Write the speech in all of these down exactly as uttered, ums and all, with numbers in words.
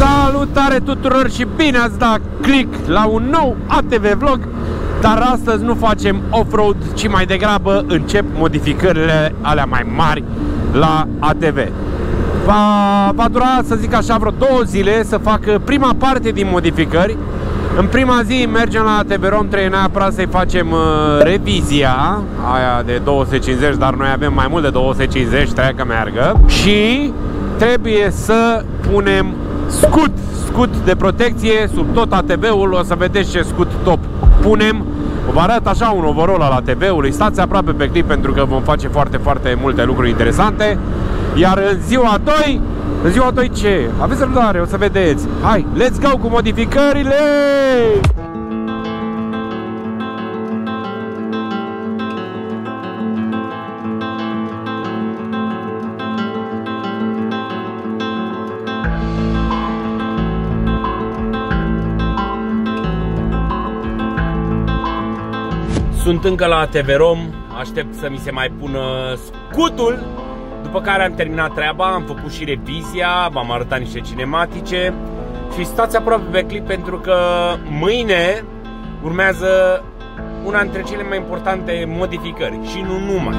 Salutare tuturor și bine ați dat click la un nou A T V vlog. Dar astăzi nu facem off-road, ci mai degrabă încep modificările alea mai mari la A T V. Va, va dura, să zic așa, vreo două zile să fac prima parte din modificări. În prima zi mergem la A T V Rom, trebuie neapărat să-i facem uh, revizia aia de două sute cincizeci, dar noi avem mai mult de două sute cincizeci, trebuie că meargă. Și trebuie să punem scut, scut de protecție sub tot A T V-ul, o să vedeți ce scut top punem. Vă arăt așa un overall al A T V-ului, stați aproape pe clip pentru că vom face foarte, foarte multe lucruri interesante. Iar în ziua doi, în ziua doi ce? Aveți răbdare, o să vedeți. Hai, let's go cu modificările! Sunt încă la A T V Rom, aștept să mi se mai pună scutul. După care am terminat treaba, am făcut și revizia, v-am arătat niște cinematice. Și stați aproape pe clip pentru că mâine urmează una dintre cele mai importante modificări și nu numai.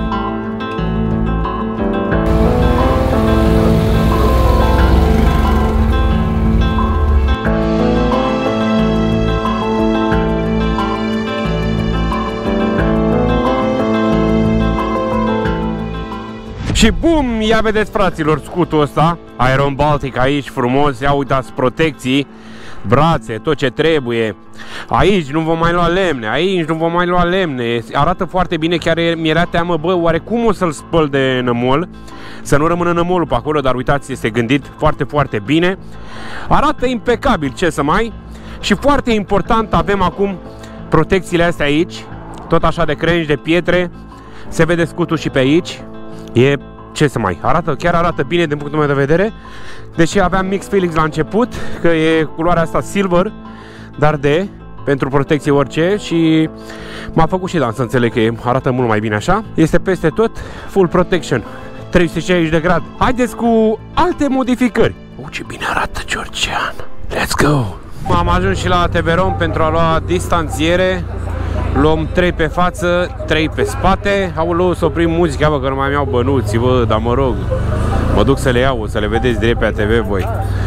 Și bum, ia vedeți fraților scutul ăsta, Iron Baltic aici frumos, ia uitați protecții, brațe, tot ce trebuie. Aici nu vom mai lua lemne, aici nu vom mai lua lemne, arată foarte bine, chiar mi-era teamă, bă, oare cum o să-l spăl de nămol, să nu rămână nămolul pe acolo, dar uitați, este gândit foarte, foarte bine. Arată impecabil, ce să mai, și foarte important, avem acum protecțiile astea aici, tot așa de crengi, de pietre, se vede scutul și pe aici. E, ce să mai, arată, chiar arată bine din punctul meu de vedere. Deși aveam mix feelings la început, că e culoarea asta silver, dar de, pentru protecție orice. Și m-a făcut și Dan să înțeleg că arată mult mai bine așa. Este peste tot, full protection, trei sute șaizeci de grade. Haideți cu alte modificări. Oh, ce bine arată Georgian. Let's go! Am ajuns și la A T V Rom pentru a lua distanțiere. Luăm trei pe față, trei pe spate. Aoleu, să oprim muzica, bă, că nu mai mi-au bănuții, bă, dar mă rog, mă duc să le iau, să le vedeți direct pe A T V voi.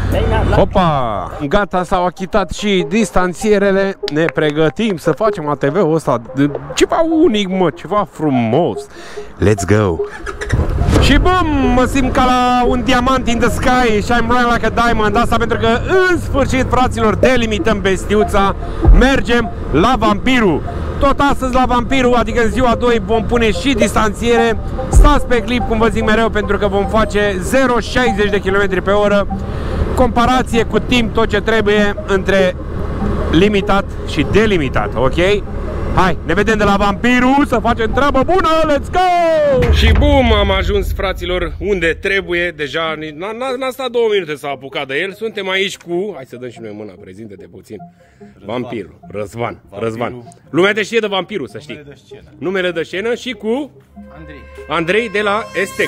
Opa! Gata, s-au achitat și distanțierele. Ne pregătim să facem A T V-ul ăsta ceva unic, mă, ceva frumos. Let's go! Și bum, mă simt ca la un diamant in the sky, shine bright like a diamond. Asta pentru că în sfârșit, fraților, delimităm bestiuța. Mergem la Vampirul. Tot astăzi la Vampirul, adică în ziua doi, vom pune și distanțiere. Stați pe clip, cum vă zic mereu, pentru că vom face zero virgulă șaizeci de kilometri pe oră. Comparație cu timp, tot ce trebuie între limitat și delimitat, ok? Hai, ne vedem de la Vampirul, să facem treabă bună, let's go! Și bum, am ajuns, fraților, unde trebuie. Deja n-a stat două minute să a apucat de el. Suntem aici cu, hai să dăm și noi mâna, prezinte-te puțin. Răzvan. Vampirul, Răzvan, Vampirul. Răzvan. Lumea de știe de Vampirul, să știi. Numele de scenă. Numele de scenă și cu Andrei. Andrei de la Estex.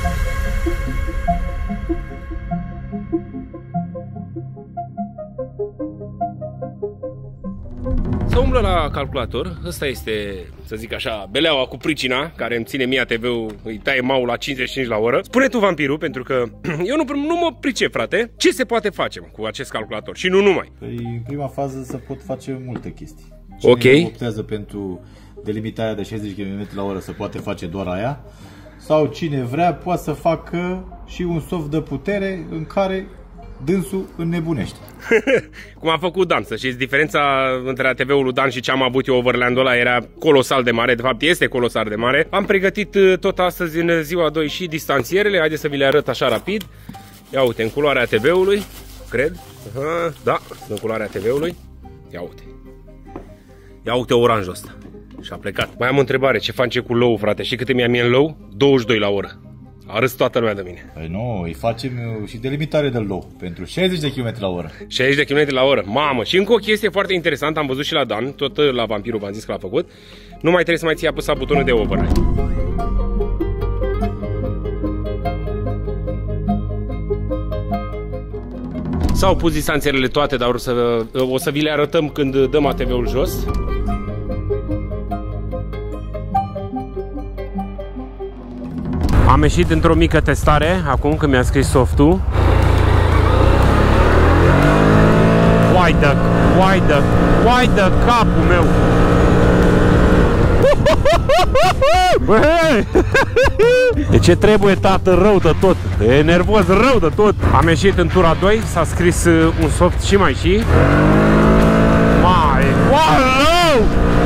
Să umblă la calculator, ăsta este, să zic așa, beleaua cu pricina, care îmi ține mie A T V-ul, îi taie maul la cincizeci și cinci la oră. Spune tu, Vampirul, pentru că eu nu, nu mă pricep, frate, ce se poate face cu acest calculator și nu numai? Păi, în prima fază se pot face multe chestii. Cine ok. optează pentru delimitarea de șaizeci de kilometri la oră se poate face doar aia, sau cine vrea poate să facă și un soft de putere în care dânsul înnebunește. Cum a făcut Dan, să știți, diferența între A T V-ul lui Dan și ce am avut eu, Overland-ul ăla, era colosal de mare, de fapt este colosal de mare. Am pregătit tot astăzi în ziua doi și distanțierele, haideți să vi le arăt așa rapid. Ia uite, în culoarea A T V-ului, cred, Aha, da, în culoarea A T V-ului, ia uite. Ia uite oranjul ăsta. Și a plecat. Mai am o întrebare, ce face cu low, frate? Și câte mi-a mie în low? douăzeci și doi la oră. A râs toată lumea de mine. Păi nu, îi facem și delimitare de low pentru șaizeci de kilometri la oră. șaizeci de kilometri la oră, mamă. Și încă o chestie foarte interesantă, am văzut și la Dan, tot la Vampirul v-am zis că l-a făcut. Nu mai trebuie să mai ții apăsat butonul de override. S-au pus distanțierele toate, dar o să, o să vi le arătăm când dăm A T V-ul jos. Am ieșit într-o mică testare, acum când mi-a scris softul. Uai de, uai de, uai de capul meu! De ce trebuie, tată, rău de tot? E nervos rău de tot. Am ieșit în tura doi, s-a scris un soft și mai și. Mai, wow!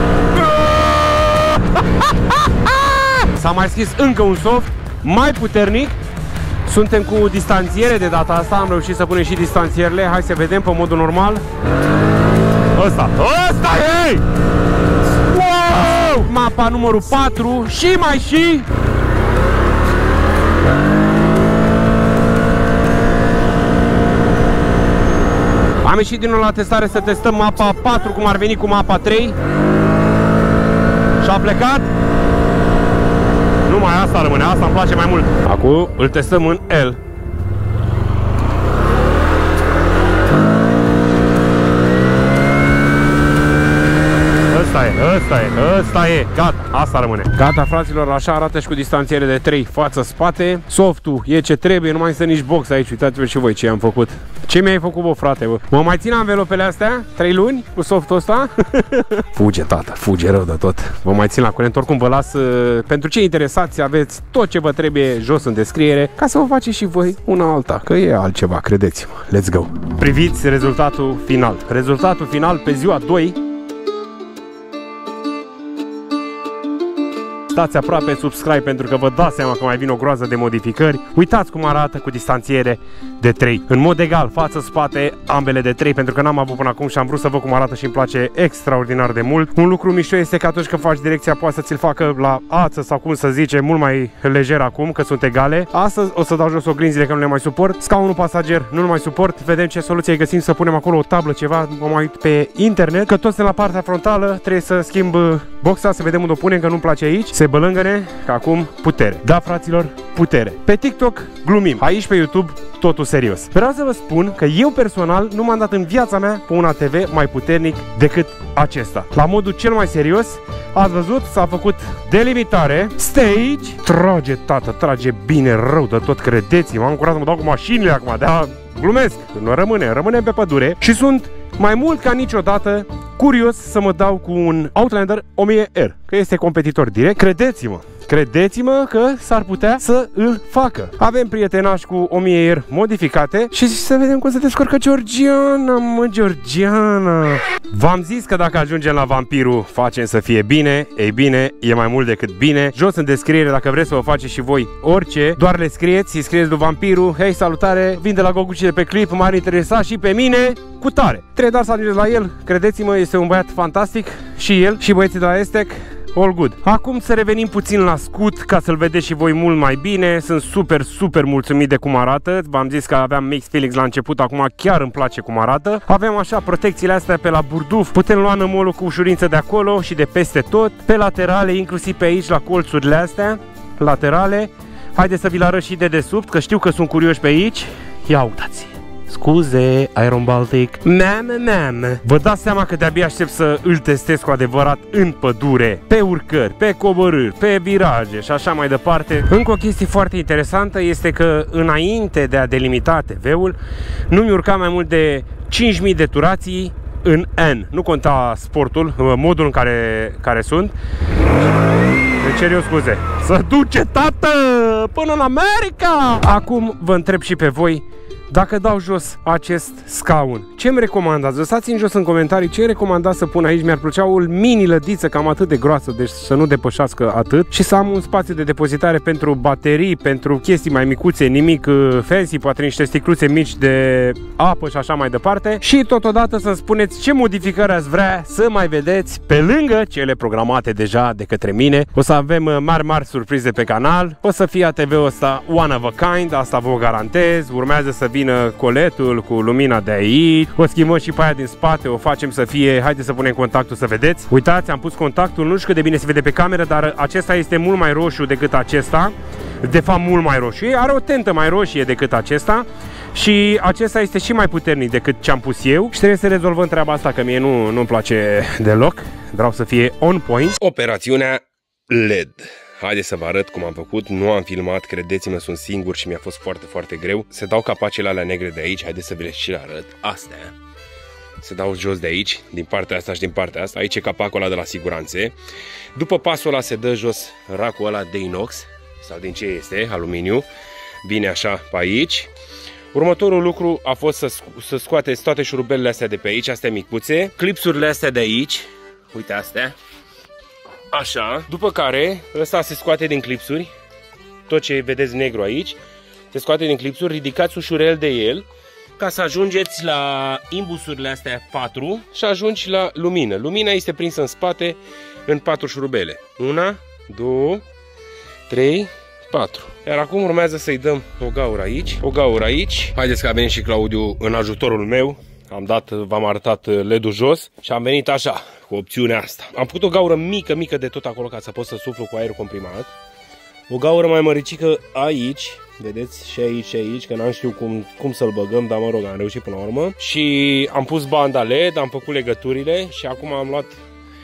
S-a mai scris încă un soft mai puternic. Suntem cu distanțiere de data asta, am reușit să punem și distanțierele. Hai să vedem pe modul normal. Ăsta, ăsta e! Wow! Mapa numărul patru și mai și... Am ieșit din nou la testare să testăm mapa patru cum ar veni cu mapa trei. Și a plecat. Numai asta rămâne, asta îmi place mai mult. Acum îl testăm în L. Ăsta e, ăsta e, ăsta e, gata, asta rămâne. Gata, fraților, așa arată și cu distanțiere de trei față-spate. Softul e ce trebuie, nu mai este nici box aici, uitați-vă și voi ce am făcut. Ce mi-ai făcut, bă, frate, bă? Mă mai țin anvelopele astea, trei luni, cu softul ăsta. Fuge, tată, fuge rău de tot. Vă mai țin la curent, oricum vă las, pentru cei interesați, aveți tot ce vă trebuie jos în descriere, ca să vă faceți și voi una alta, că e altceva, credeți-mă. Let's go! Priviți rezultatul final. Rezultatul final pe ziua doi. Stați aproape, subscribe, pentru că vă dați seama că mai vin o groază de modificări. Uitați cum arată cu distanțiere de trei. În mod egal, față-spate, ambele de trei, pentru că n-am avut până acum și am vrut să văd cum arată și îmi place extraordinar de mult. Un lucru mișto este că atunci când faci direcția poate să ți-l facă la ață sau cum să zice, mult mai lejer acum, că sunt egale. Astăzi o să dau jos oglinzile că nu le mai suport. Scaunul pasager nu-l mai suport. Vedem ce soluție găsim să punem acolo o tablă, ceva, mă mai uit pe internet. Că toți la partea frontală, trebuie să schimb boxa, să vedem unde o punem, că nu-mi place aici. Se bălângăne, că acum putere. Da, fraților, putere. Pe TikTok glumim, aici pe YouTube totul serios. Vreau să vă spun că eu personal nu m-am dat în viața mea pe un A T V mai puternic decât acesta. La modul cel mai serios, ați văzut, s-a făcut delimitare, stage, trage, tată, trage bine rău de tot, credeți-mă, am curat să mă dau cu mașinile acum, dar glumesc, nu rămâne, rămânem pe pădure și sunt mai mult ca niciodată curios să mă dau cu un Outlander o mie R, că este competitor direct. Credeți-mă, credeți-mă că s-ar putea să îl facă. Avem prietenași cu o mie R modificate și să vedem cum se descurcă Georgiana, mă, Georgiana. V-am zis că dacă ajungem la vampirul, facem să fie bine. Ei bine, e mai mult decât bine. Jos în descriere, dacă vreți să vă faceți și voi orice, doar le scrieți, îi scrieți lui vampirul: hei, salutare, vin de la Goguci de pe clip, m-ar interesa și pe mine cu tare. Trebuie doar să ajungeți la el, credeți-mă, este un băiat fantastic și el și băieții de la Estec. All good. Acum să revenim puțin la scut ca să-l vedeți și voi mult mai bine. Sunt super, super mulțumit de cum arată. V-am zis că aveam mixed feelings la început, acum chiar îmi place cum arată. Avem așa protecțiile astea pe la burduf. Putem lua nămolul cu ușurință de acolo și de peste tot. Pe laterale, inclusiv pe aici la colțurile astea laterale. Haideți să vi-l arăt și de desubt, că știu că sunt curioși pe aici. Ia uitați. Scuze, Iron Baltic. Mamă, mamă. Vă dați seama că de-abia aștept să îl testez cu adevărat în pădure, pe urcări, pe coborâri, pe viraje și așa mai departe. Încă o chestie foarte interesantă este că înainte de a delimita T V-ul, nu mi urca mai mult de cinci mii de turații în N. Nu conta sportul, modul în care, care sunt. Deci, cer eu scuze. Să duce, tată, până în America! Acum vă întreb și pe voi, dacă dau jos acest scaun, ce-mi recomandați? Lăsați în jos în comentarii ce recomandați să pun aici. Mi-ar plăcea o mini lădiță cam atât de groasă, deci să nu depășească atât, și să am un spațiu de depozitare pentru baterii, pentru chestii mai micuțe, nimic fancy, poate niște sticluțe mici de apă și așa mai departe. Și totodată să-mi spuneți ce modificări ați vrea să mai vedeți pe lângă cele programate deja de către mine. O să avem mari, mari surprize pe canal. O să fie A T V-ul ăsta one of a kind, asta vă garantez. Urmează să vină coletul cu lumina de aici. O schimbăm și pe aia din spate, o facem să fie, haideți să punem contactul să vedeți. Uitați, am pus contactul, nu știu cât de bine se vede pe cameră, dar acesta este mult mai roșu decât acesta. De fapt mult mai roșu. Are o tentă mai roșie decât acesta. și acesta este și mai puternic decât ce am pus eu și trebuie să rezolvăm treaba asta, că mie nu, nu-mi place deloc. Vreau să fie on point. Operațiunea L E D. Haideți să vă arăt cum am făcut, nu am filmat, credeți-mă, sunt singur și mi-a fost foarte, foarte greu. Se dau capacele alea negre de aici, haideți să vi le și le arăt. Astea se dau jos de aici, din partea asta și din partea asta. Aici e capacul ăla de la siguranțe. După pasul ăla se dă jos racul ăla de inox, sau din ce este, aluminiu. Vine așa pe aici. Următorul lucru a fost să, sco să scoateți toate șurubelele astea de pe aici, astea micuțe. Clipsurile astea de aici, uite astea. Așa, după care ăsta se scoate din clipsuri, tot ce vedeți negru aici, se scoate din clipsuri, ridicați ușurel de el, ca să ajungeți la imbusurile astea patru și ajungi la lumină. Lumina este prinsă în spate în patru șurubele. Una, două, trei, patru. Iar acum urmează să-i dăm o gaură aici, o gaură aici. Haideți că a venit și Claudiu în ajutorul meu. Am dat, v-am arătat L E D-ul jos și am venit așa, cu opțiunea asta. Am făcut o gaură mică, mică de tot acolo ca să pot să suflu cu aerul comprimat. O gaură mai măricică aici, vedeți, și aici și aici, că n-am știut cum, cum să-l băgăm, dar mă rog, am reușit până la urmă. Și am pus banda L E D, am făcut legăturile și acum am luat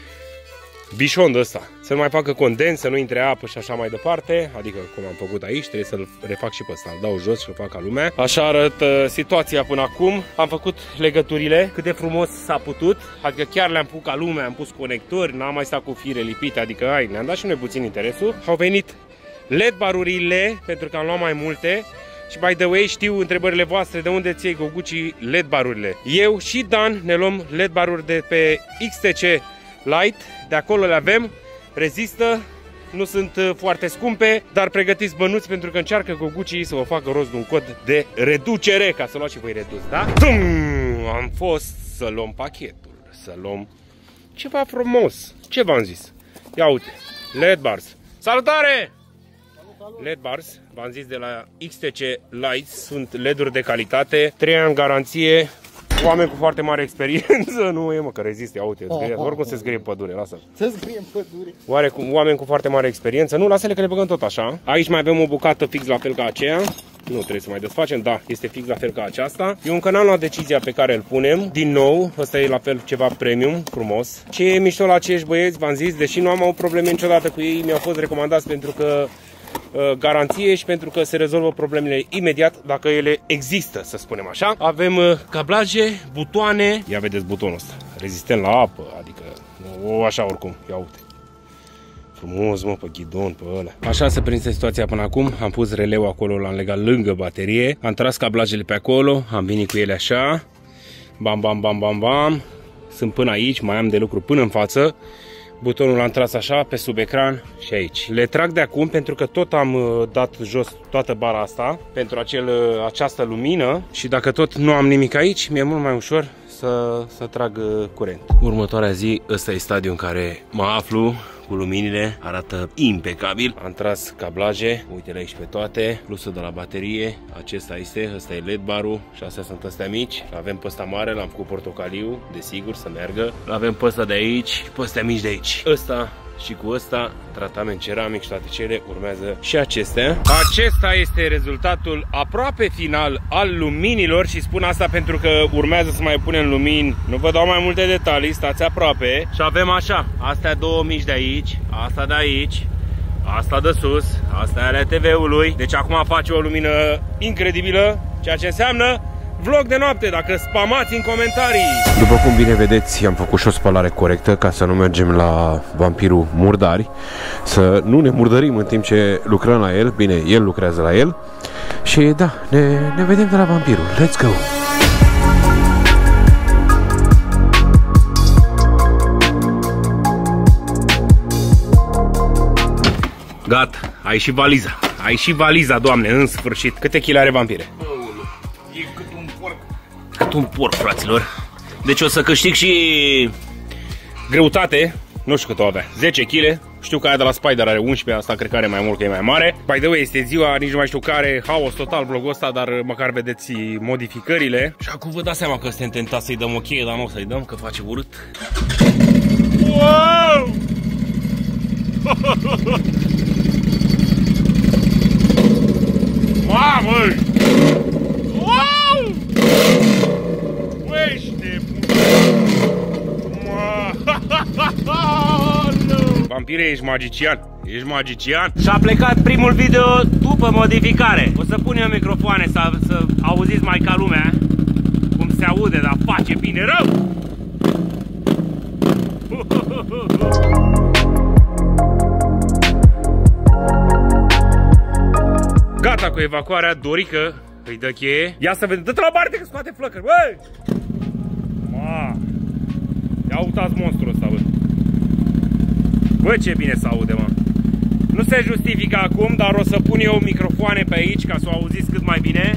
bișondul ăsta, să nu mai facă condens, să nu intre apă și așa mai departe, adică cum am făcut aici, trebuie să-l refac și pe ăsta, îl dau jos și îl fac ca lumea. Așa arată situația până acum. Am făcut legăturile cât de frumos s-a putut, adică chiar le-am pus ca lumea, am pus conectori, n-am mai stat cu fire lipite, adică ai, ne-am dat și noi puțin interesul. Au venit L E D-barurile, pentru că am luat mai multe. Și by the way, știu întrebările voastre de unde ți-ai Goguci L E D-barurile. Eu și Dan ne luăm L E D-baruri de pe X T C Light, de acolo le avem, rezistă, nu sunt foarte scumpe, dar pregătiți bănuți pentru că încearcă Goguci să vă facă rost de un cod de reducere, ca să luați și voi redus, da? Tum! Am fost să luăm pachetul, să luăm ceva frumos. Ce v-am zis? Ia uite, L E D bars. Salutare! L E D bars, v-am zis, de la X T C Lights, sunt L E D-uri de calitate, trei ani garanție. Oameni cu foarte mare experiență, nu e mă că reziste, uite, scrie, oricum se scrie în pădure, lasă. Se scrie în pădure. Oare cu oameni cu foarte mare experiență, nu, lasă-le că le băgăm tot așa. Aici mai avem o bucată fix la fel ca aceea. Nu trebuie să mai desfacem, da, este fix la fel ca aceasta. Eu încă n-am luat decizia pe care îl punem. Din nou, ăsta e la fel ceva premium, frumos. Ce e mișto la acești băieți, v-am zis, deși nu am avut probleme niciodată cu ei, mi-au fost recomandați pentru că garanție și pentru că se rezolvă problemele imediat dacă ele există, să spunem așa. Avem cablaje, butoane. Ia vedeți butonul ăsta, rezistent la apă, adică o, așa oricum, ia uite. Frumos, mă, pe ghidon, pe ăla. Așa se prinse situația până acum. Am pus releu acolo, l-am legat lângă baterie. Am tras cablajele pe acolo, am venit cu ele așa. Bam, bam, bam, bam, bam. Sunt până aici, mai am de lucru până în față. Butonul l-am tras așa, pe sub ecran și aici. Le trag de acum pentru că tot am dat jos toată bara asta pentru acel, această lumină și dacă tot nu am nimic aici, mi-e mult mai ușor să, să trag curent. Următoarea zi, ăsta e stadiul în care mă aflu cu luminile, arată impecabil. Am tras cablaje, uite-le aici pe toate, plusul de la baterie, acesta este, ăsta e L E D barul și astea sunt astea mici. Avem pe ăsta mare, l-am făcut portocaliu, desigur să meargă. L-avem pe ăsta de aici, pe ăstea mici de aici. Ăsta și cu ăsta, tratament ceramic și toate cele, urmează și acestea. Acesta este rezultatul aproape final al luminilor și spun asta pentru că urmează să mai punem lumini. Nu vă dau mai multe detalii, stați aproape. Și avem așa, astea două mici de aici, asta de aici, asta de sus, asta e ale T V-ului. Deci acum face o lumină incredibilă, ceea ce înseamnă vlog de noapte, dacă spamați în comentarii. După cum bine vedeți, am făcut și o spălare corectă ca să nu mergem la vampirul murdari, să nu ne murdărim în timp ce lucrăm la el. Bine, el lucrează la el. Și da, ne, ne vedem de la vampirul. Let's go! Gata, ai și valiza. Ai și valiza, doamne, în sfârșit. Câte chile are vampire? Cât un porc, fraților. Deci o să câștig și greutate. Nu știu cât o avea, zece kilograme. Știu că aia de la Spider are unsprezece, asta cred că are mai mult, că e mai mare. By the way, este ziua, nici nu mai știu care, haos total vlogul ăsta, dar măcar vedeți modificările. Și acum vă dați seama că suntem tentați să-i dăm o cheie, dar nu o să-i dăm, că face urât. Wow! Mamă! Wow! Vampire, ești magician. Ești magician. Și a plecat primul video după modificare. O să pun eu microfoane să, să auziți mai ca lumea cum se aude, dar face bine rău. Gata cu evacuarea, Dorica îi dă cheie. Ia să vedem, dă-te la parte că scoate flăcări, băi! Ma! Ia uitați monstrul ăsta, bă! Bă, ce bine se aude, mă! Nu se justifică acum, dar o să pun eu microfoane pe aici ca să o auziți cât mai bine.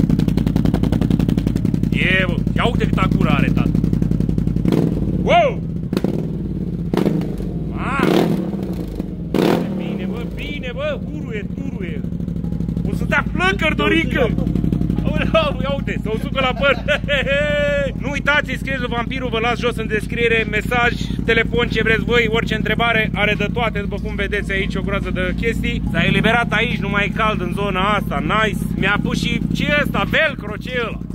E, bă! Ia uite câta gură are, tată! Wow! Ma! Bine, bă, bine, bă! Huruie, huruie! O să dea flăcări, Dorica! Ia uite, să o sucă la păr. Nu uitați, scrieți Vampirul, vă las jos în descriere mesaj, telefon, ce vreți voi, orice întrebare, are de toate, după cum vedeți aici o groază de chestii. S-a eliberat aici, nu mai e cald în zona asta, nice. Mi-a pus și ce ăsta, velcro, ce e ăla?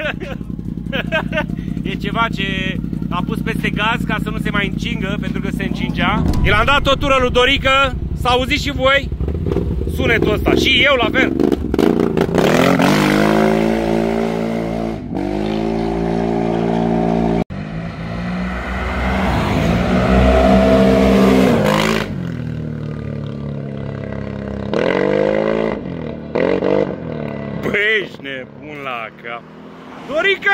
E ceva ce a pus peste gaz ca să nu se mai încingă, pentru că se încingea. I l-am dat o tură lui Dorica, s-a auzit și voi sunetul ăsta, și eu la fel. Ești nebun la cap. Dorica!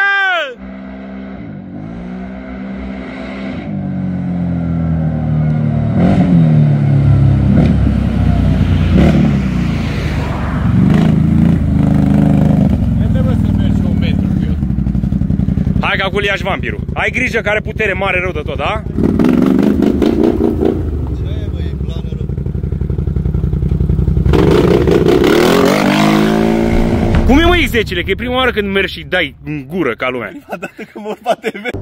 Trebuie să mergi un metru cu el. Hai că acolo ia-și Vampirul. Ai grijă că are putere mare rău de tot, da? Cum e, mă, X zece-le? Că e prima oară când mergi și dai în gură ca lumea. Prima dată când mă urma T V.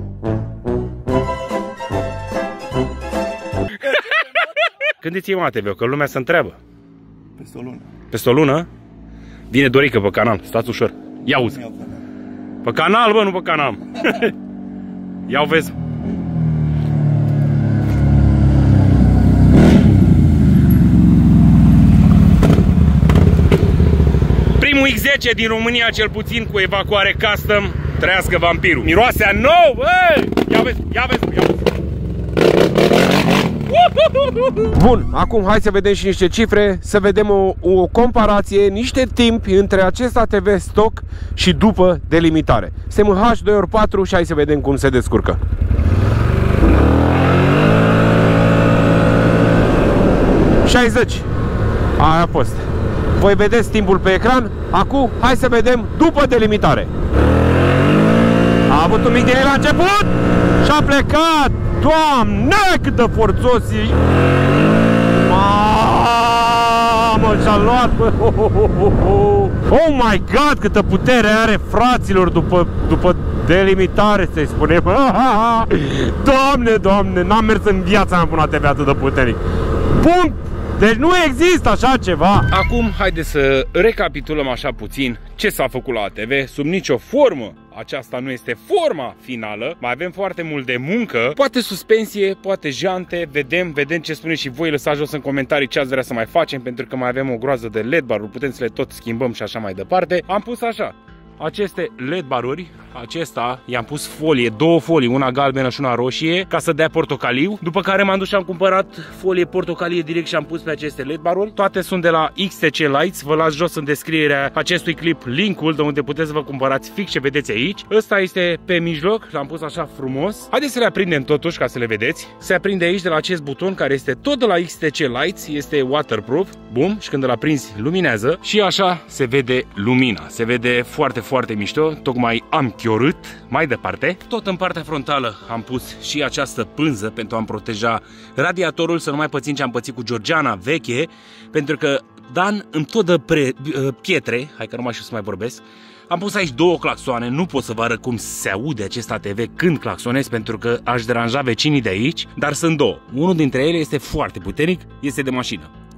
Când îți iei, mă, T V-ul? Că lumea se întreabă. Peste o lună. Peste o lună? Vine Dorica pe canal, stați ușor. Ia uzi. Pe canal, bă, nu pe canal. Ia vezi. Primul X zece din România, cel puțin, cu evacuare custom. Trăiască Vampirul. Miroase a nou, bă! Ia vezi, ia vezi, ia vezi. Bun, acum hai să vedem și niște cifre, să vedem o, o comparație, niște timpi între acest A T V stock și după delimitare. Suntem în H doi ori patru și hai să vedem cum se descurcă. șaizeci. Aia a fost. Voi vedeți timpul pe ecran. Acum hai să vedem după delimitare. A avut un mic delay la început și a plecat. Doamne, cât de forțos e! Mamă, și-a luat! Oh my God, câtă putere are, fraților, după, după delimitare, să-i spunem. Doamne, Doamne, n-am mers în viața mea până la T V atât de puternic. Bun! Deci nu există așa ceva. Acum, haideți să recapitulăm așa puțin ce s-a făcut la A T V. Sub nicio formă aceasta nu este forma finală. Mai avem foarte mult de muncă. Poate suspensie, poate jante. Vedem, vedem ce spuneți și voi. Lăsați jos în comentarii ce ați vrea să mai facem, pentru că mai avem o groază de L E D bar-uri. Putem să le tot schimbăm și așa mai departe. Am pus așa aceste L E D baruri. Acesta i-am pus folie, două folii, una galbenă și una roșie, ca să dea portocaliu. După care m-am dus și am cumpărat folie portocalie direct și am pus pe aceste L E D baruri. Toate sunt de la X T C Lights. Vă las jos în descrierea acestui clip linkul de unde puteți să vă cumpărați fix ce vedeți aici. Ăsta este pe mijloc, l-am pus așa frumos. Haideți să le aprindem totuși ca să le vedeți. Se aprinde aici de la acest buton care este tot de la X T C Lights, este waterproof. Bum, și când îl aprinzi luminează și așa se vede lumina. Se vede foarte, foarte mișto. Tocmai am chiorât. Mai departe, tot în partea frontală am pus și această pânză pentru a-mi proteja radiatorul, să nu mai pățim ce am pățit cu Georgiana veche, pentru că Dan îmi tot dă pre, pietre, hai că nu mai știu să mai vorbesc. Am pus aici două claxoane, nu pot să vă arăt cum se aude acest A T V când claxonez, pentru că aș deranja vecinii de aici, dar sunt două. Unul dintre ele este foarte puternic, este de mașină.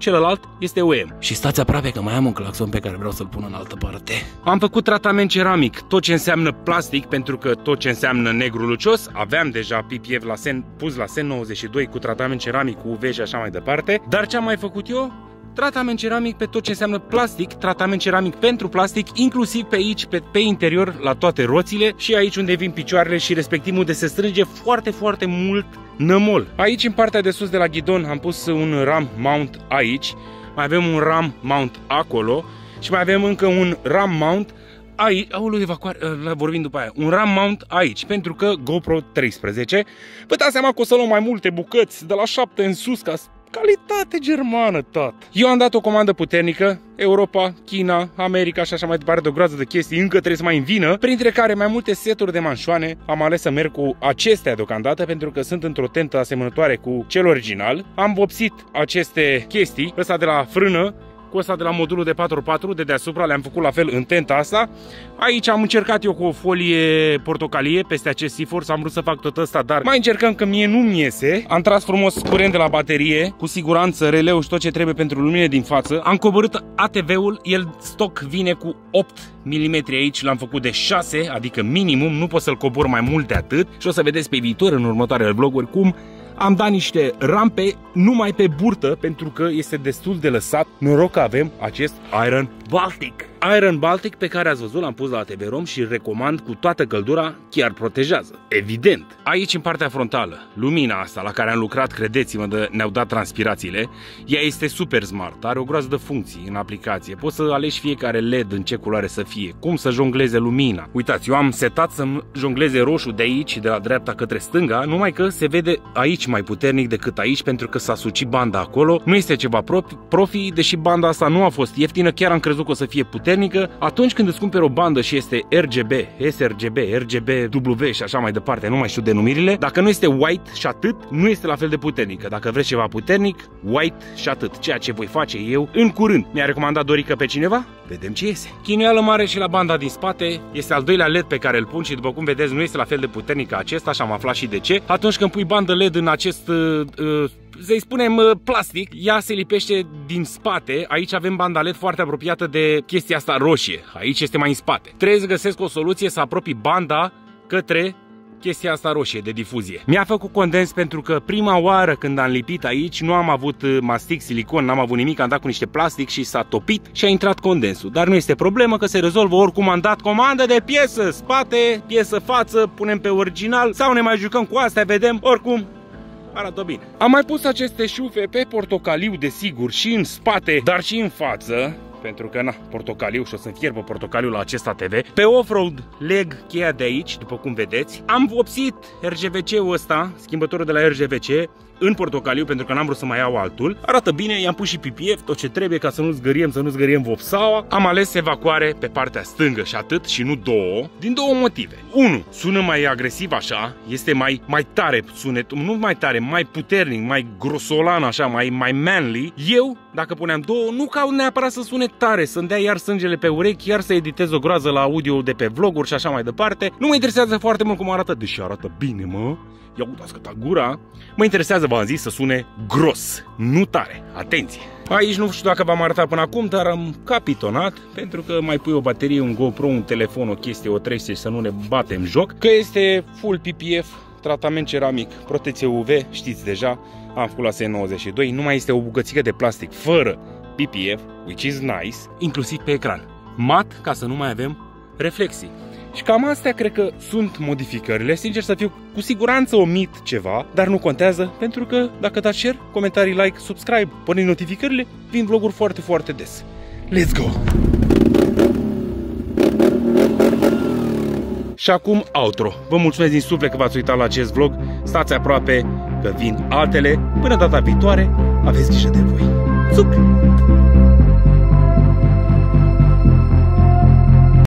celălalt este O E M. Și stați aproape că mai am un claxon pe care vreau să-l pun în altă parte. Am făcut tratament ceramic, tot ce înseamnă plastic, pentru că tot ce înseamnă negru lucios, aveam deja P P F la sen, pus la sen nouăzeci și doi cu tratament ceramic, cu U V și așa mai departe. Dar ce am mai făcut eu? Tratament ceramic pe tot ce înseamnă plastic, tratament ceramic pentru plastic, inclusiv pe aici, pe, pe interior, la toate roțile și aici unde vin picioarele și respectiv unde se strânge foarte, foarte mult nămol. Aici, în partea de sus de la ghidon, am pus un ram mount aici, mai avem un ram mount acolo și mai avem încă un ram mount aici, aoleu, evacuare, vorbim după aia, un ram mount aici, pentru că GoPro treisprezece, vă dați seama că o să luăm mai multe bucăți de la șapte în sus, ca calitate germană, tot. Eu am dat o comandă puternică, Europa, China, America și așa mai departe, de o groază de chestii, încă trebuie să mai învină, printre care mai multe seturi de manșoane. Am ales să merg cu acestea deocamdată, pentru că sunt într-o tentă asemănătoare cu cel original. Am vopsit aceste chestii, ăsta de la frână, cu ăsta de la modulul de patru patru de deasupra, le-am făcut la fel în tenta asta. Aici am încercat eu cu o folie portocalie peste acest Seaforce, am vrut să fac tot ăsta, dar mai încercăm că mie nu-mi iese. Am tras frumos curent de la baterie, cu siguranță releu și tot ce trebuie pentru lumine din față. Am coborât A T V-ul, el stock vine cu opt milimetri aici, l-am făcut de șase, adică minimum, nu pot să-l cobor mai mult de atât. Și o să vedeți pe viitor, în următoarele vloguri, cum am dat niște rampe numai pe burtă, pentru că este destul de lăsat. Noroc că avem acest Iron Baltic. Iron Baltic pe care ați văzut, l-am pus la A T V ROM și recomand cu toată căldura, chiar protejează. Evident. Aici, în partea frontală, lumina asta la care am lucrat, credeți-mă, ne-au dat transpirațiile, ea este super smart, are o groază de funcții în aplicație. Poți să alegi fiecare L E D în ce culoare să fie, cum să jongleze lumina. Uitați, eu am setat să jongleze roșu de aici, de la dreapta către stânga, numai că se vede aici mai puternic decât aici, pentru că s-a sucit banda acolo. Nu este ceva profi, deși banda asta nu a fost ieftină, chiar am crezut că o să fie puternică. Atunci când îți cumperi o bandă și este R G B, S R G B, R G B W și așa mai departe, nu mai știu denumirile, dacă nu este white și atât, nu este la fel de puternică. Dacă vreți ceva puternic, white și atât, ceea ce voi face eu în curând. Mi-a recomandat Dorica pe cineva? Vedem ce iese. Chinuială mare și la banda din spate, este al doilea L E D pe care îl pun și după cum vedeți nu este la fel de puternic ca acesta și am aflat și de ce. Atunci când pui bandă L E D în acest uh, uh, să-i spunem plastic, ea se lipește din spate. Aici avem banda L E D foarte apropiată de chestia asta roșie. Aici este mai în spate. Trebuie să găsesc o soluție să apropii banda către chestia asta roșie de difuzie. Mi-a făcut condens pentru că prima oară când am lipit aici nu am avut mastic, silicon, n-am avut nimic, am dat cu niște plastic și s-a topit și a intrat condensul. Dar nu este problemă că se rezolvă, oricum am dat comandă de piesă spate, piesă față, punem pe original sau ne mai jucăm cu astea, vedem, oricum arată bine. Am mai pus aceste șufe pe portocaliu, desigur, și în spate, dar și în față, pentru că, na, portocaliu și o să-mi fierbă portocaliu la acest A T V. Pe off-road leg cheia de aici, după cum vedeți. Am vopsit R G V C-ul ăsta, schimbătorul de la R G V C, în portocaliu, pentru că n-am vrut să mai iau altul. Arată bine, i-am pus și P P F, tot ce trebuie ca să nu zgăriem, să nu zgăriem vopsaua. Am ales evacuare pe partea stângă și atât, și nu două, din două motive. unu. Sună mai agresiv așa, este mai, mai tare sunetul, nu mai tare, mai puternic, mai grosolan așa, mai, mai manly. Eu, dacă puneam două, nu caut neapărat să sune tare, să-mi dea iar sângele pe urechi, iar să editez o groază la audio de pe vloguri și așa mai departe. Nu mă interesează foarte mult cum arată, deși arată bine, mă. Ia uitați câta gura. Mă interesează, v-am zis, să sune gros, nu tare. Atenție! Aici nu știu dacă v-am arătat până acum, dar am capitonat, pentru că mai pui o baterie, un GoPro, un telefon, o chestie, o treizeci să nu ne batem joc. Că este full P P F, tratament ceramic, protecție U V, știți deja, am făcut la sen nouăzeci și doi, nu mai este o bucățică de plastic fără P P F, which is nice, inclusiv pe ecran. Mat, ca să nu mai avem reflexii. Și cam astea cred că sunt modificările. Sincer să fiu, cu siguranță omit ceva, dar nu contează, pentru că dacă dați share, comentarii, like, subscribe, porniți notificările, vin vloguri foarte, foarte des. Let's go! Și acum outro. Vă mulțumesc din suflet că v-ați uitat la acest vlog. Stați aproape că vin altele. Până data viitoare, aveți grijă de voi. Țuc!